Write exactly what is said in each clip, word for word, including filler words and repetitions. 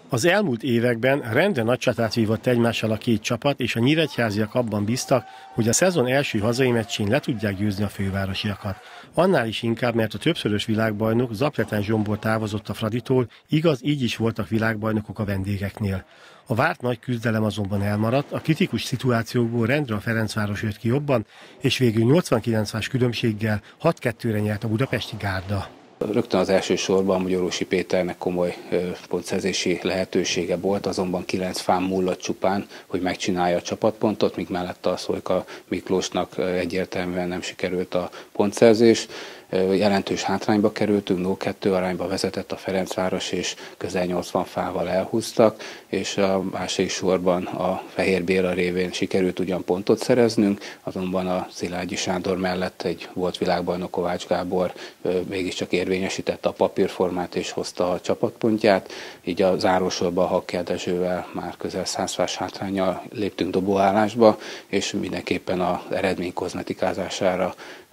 Az elmúlt években rendre nagy csatát vívott egymással a két csapat, és a nyíregyháziak abban bíztak, hogy a szezon első hazai meccsén le tudják győzni a fővárosiakat. Annál is inkább, mert a többszörös világbajnok Zapletten Zsombor távozott a Fraditól, igaz, így is voltak világbajnokok a vendégeknél. A várt nagy küzdelem azonban elmaradt, a kritikus szituációkból rendre a Ferencváros jött ki jobban, és végül nyolcvankilenc különbséggel hat kettőre nyert a budapesti Gárda. Rögtön az első sorban Magyarósi Péternek komoly pontszerzési lehetősége volt, azonban kilenc fán múlott csupán, hogy megcsinálja a csapatpontot, míg mellette a Szojka Miklósnak egyértelműen nem sikerült a pontszerzés. Jelentős hátrányba kerültünk, nulla kettő arányba vezetett a Ferencváros, és közel nyolcvan fával elhúztak, és a második sorban a Fehér Béla révén sikerült ugyan pontot szereznünk, azonban a Szilágyi Sándor mellett egy volt világbajnok Kovács Gábor mégiscsak érvényesítette a papírformát és hozta a csapatpontját, így a zárósorban Hakker Dezsővel már közel száz fás hátránnyal léptünk dobóállásba, és mindenképpen az eredmény kozmetikázására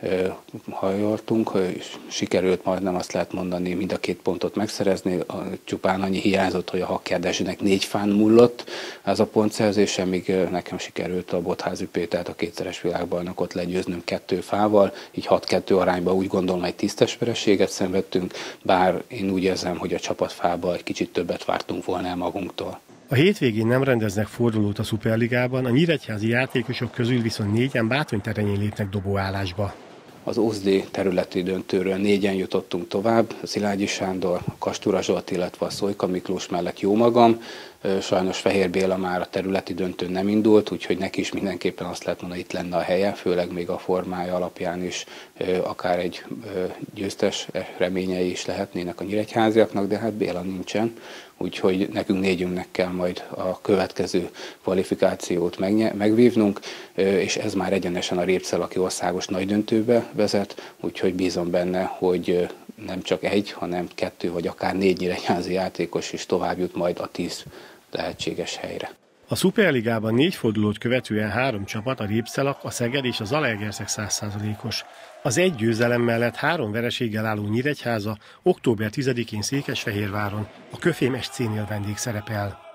hajoltunk, és sikerült majdnem azt lehet mondani mind a két pontot megszerezni, csupán annyi hiányzott, hogy a Hakker Dezsőnek négy fán múlott ez a pontszerzése, míg nekem sikerült a Botházy Pétert, a kétszeres világbajnokot legyőznünk kettő fával, így hat kettő arányban úgy gondolom egy tisztes vereséget szenvedtünk, bár én úgy érzem, hogy a csapatfába egy kicsit többet vártunk volna el magunktól. A hétvégén nem rendeznek fordulót a Szuperligában, a nyíregyházi játékosok közül viszont négyen Bátonyterenyén lépnek dobóállásba. Az o es dé területi döntőről négyen jutottunk tovább, a Szilágyi Sándor, a Kastura Zsolt, illetve a Szojka Miklós mellett jó magam. Sajnos Fehér Béla már a területi döntőn nem indult, úgyhogy neki is mindenképpen azt lehet mondani, itt lenne a helye, főleg még a formája alapján is akár egy győztes reményei is lehetnének a nyíregyháziaknak, de hát Béla nincsen, úgyhogy nekünk négyünknek kell majd a következő kvalifikációt megvívnunk, és ez már egyenesen a Répcelaki országos nagydöntőbe vezet, úgyhogy bízom benne, hogy nem csak egy, hanem kettő vagy akár négy nyíregyházi játékos is tovább jut majd a tíz lehetséges helyre. A Szuperligában négy fordulót követően három csapat, a Répcelak, a Szeged és a Zalaegerszeg száz százalékos. Az egy győzelem mellett három vereséggel álló Nyíregyháza október tizedikén Székesfehérváron a Köfém es cé-nél vendég szerepel.